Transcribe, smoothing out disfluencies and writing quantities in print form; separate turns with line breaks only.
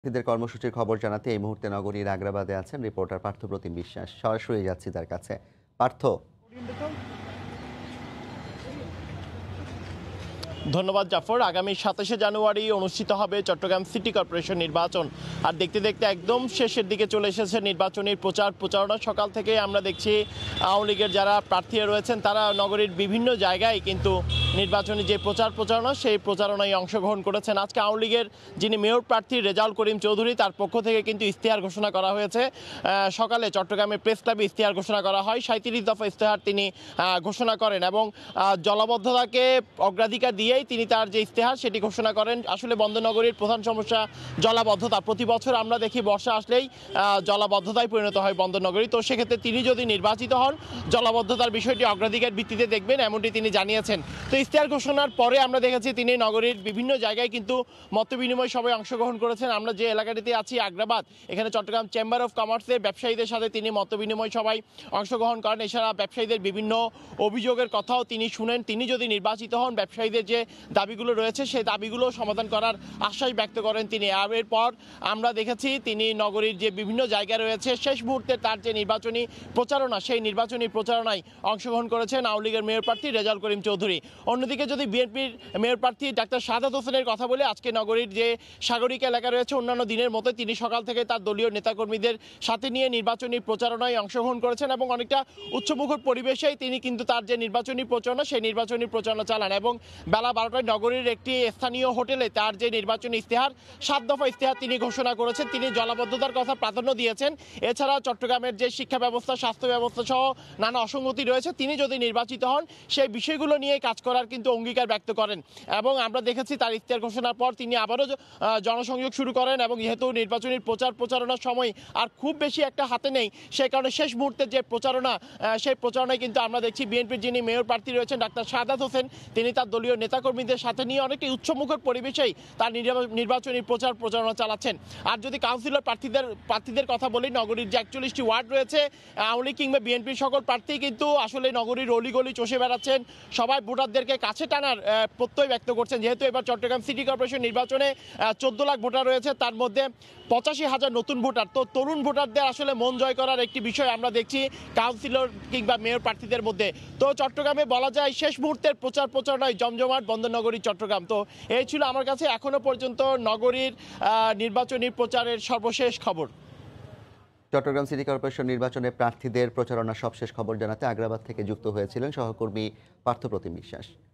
এদের কর্মসূচির খবর জানাতে এই মুহূর্তে নগরীর আগ্রাবাদে আছেন রিপোর্টার পার্থপ্রতিম বিশ্বাস। সরাসরি যাচ্ছি তার কাছে। পার্থ,
ধন্যবাদ জাফর। আগামী 27শে জানুয়ারি অনুষ্ঠিত হবে চট্টগ্রাম সিটি কর্পোরেশন নির্বাচন। আর দেখতে দেখতে একদম শেষের দিকে চলে এসেছে নির্বাচনী প্রচারণা। সকাল থেকে আমরা দেখছি আওয়ামী লীগের যারা প্রার্থীরা রয়েছেন তারা নগরীর বিভিন্ন জায়গায় কিন্তু নির্বাচনী যে প্রচারণা সেই প্রচারণায় অংশগ্রহণ করেছেন। আজকে আওয়ামী লীগের যিনি মেয়র প্রার্থী রেজাউল করিম চৌধুরী, তার পক্ষ থেকে কিন্তু ইশতেহার ঘোষণা করা হয়েছে। সকালে চট্টগ্রামের প্রেস ক্লাবে ইশতেহার ঘোষণা করা হয়। 37 দফা ইশতেহার তিনি ঘোষণা করেন এবং জলাবদ্ধতাকে অগ্রাধিকার দিয়েই তিনি তার যে ইশতেহার সেটি ঘোষণা করেন। আসলে বন্দরনগরীর প্রধান সমস্যা জলাবদ্ধতা। প্রতি বছর আমরা দেখি বর্ষা আসলেই জলাবদ্ধতায় পরিণত হয় বন্দরনগরী। তো সেক্ষেত্রে তিনি যদি নির্বাচিত হন জলাবদ্ধতার বিষয়টি অগ্রাধিকার ভিত্তিতে দেখবেন, এমনটি তিনি জানিয়েছেন। তো ইশতেহার ঘোষণার পরে আমরা দেখেছি তিনি নগরীর বিভিন্ন জায়গায় কিন্তু মতবিনিময় সভায় অংশগ্রহণ করেছেন। আমরা যে এলাকাটিতে আছি আগ্রাবাদ, এখানে চট্টগ্রাম চেম্বার অফ কমার্সের ব্যবসায়ীদের সাথে তিনি মতবিনিময় সভায় অংশগ্রহণ করেন। এছাড়া ব্যবসায়ীদের বিভিন্ন অভিযোগের কথাও তিনি শুনেন। তিনি যদি নির্বাচিত হন ব্যবসায়ীদের যে দাবিগুলো রয়েছে সেই দাবিগুলো সমাধান করার আশ্বাস ব্যক্ত করেন তিনি। আর এরপর আমরা দেখেছি তিনি নগরীর যে বিভিন্ন জায়গা রয়েছে শেষ মুহূর্তে তার যে নির্বাচনী প্রচারণা সেই নির্বাচনী প্রচারণায় অংশগ্রহণ করেছেন আওয়ামী লীগের মেয়র প্রার্থী রেজাউল করিম চৌধুরী। অন্যদিকে যদি বিএনপির মেয়র প্রার্থী ডাক্তার শাহাদাত হোসেনের কথা বলে, আজকে নগরীর যে সাগরিকা এলাকা রয়েছে অন্যান্য দিনের মতো তিনি সকাল থেকে তার দলীয় নেতাকর্মীদের সাথে নিয়ে নির্বাচনী প্রচারণায় অংশগ্রহণ করেছেন এবং অনেকটা উচ্চমুখর পরিবেশেই তিনি কিন্তু তার যে নির্বাচনী প্রচারণা সেই নির্বাচনী প্রচারণা চালান এবং বেলা 12টায় নগরীর একটি স্থানীয় হোটেলে তার যে নির্বাচনী ইশতেহার 7 দফা ইশতেহার তিনি ঘোষণা করেছেন। তিনি জলাবদ্ধতার কথা প্রাধান্য দিয়েছেন। এছাড়া চট্টগ্রামের যে শিক্ষা ব্যবস্থা, স্বাস্থ্য ব্যবস্থা সহ নানা অসঙ্গতি রয়েছে, তিনি যদি নির্বাচিত হন সেই বিষয়গুলো নিয়ে কাজ করার কিন্তু অঙ্গীকার ব্যক্ত করেন। এবং আমরা দেখেছি তার ইশতেহার ঘোষণার পর তিনি আবারও জনসংযোগ শুরু করেন এবং যেহেতু নির্বাচনী প্রচারণার সময় আর খুব বেশি একটা হাতে নেই, সেই কারণে শেষ মুহূর্তে যে প্রচারণা সেই প্রচারণায় কিন্তু আমরা দেখছি বিএনপির যিনি মেয়র প্রার্থী রয়েছেন ডাক্তার শাহাদাত হোসেন, তিনি তার দলীয় নেতাকর্মীদের সাথে নিয়ে অনেকটি উচ্চমুখর পরিবেশেই তার নির্বাচনী প্রচারণা চালাচ্ছেন। আর যদি কাউন্সিলর প্রার্থীদের কথা বলি, নগরীর যে 41টি ওয়ার্ড রয়েছে আওয়ামী লীগ কিংবা বিএনপির সকল প্রার্থী কিন্তু আসলে নগরীর অলিগলি চষে বেড়াচ্ছেন। সবাই ভোটারদেরকে কাছে টানার প্রত্যয় ব্যক্ত করছেন। যেহেতু এবার চট্টগ্রাম সিটি কর্পোরেশন নির্বাচনে 14 লাখ ভোটার রয়েছে, তার মধ্যে 85,000 নতুন ভোটার। তো তরুণ ভোটারদের আসলে মন জয় করার একটি বিষয় আমরা দেখছি কাউন্সিলর কিংবা মেয়র প্রার্থীদের মধ্যে। তো চট্টগ্রামে বলা যায় শেষ মুহূর্তের প্রচারণায় জমজমাট বন্দরনগরী চট্টগ্রাম। তো এই ছিল আমার কাছে এখনো পর্যন্ত নগরীর নির্বাচনী প্রচারের সর্বশেষ খবর।
চট্টগ্রাম সিটি কর্পোরেশন নির্বাচনে প্রার্থীদের প্রচারণার সবশেষ খবর জানাতে আগ্রাবাদ থেকে যুক্ত হয়েছিলেন সহকর্মী পার্থপ্রতিম বিশ্বাস।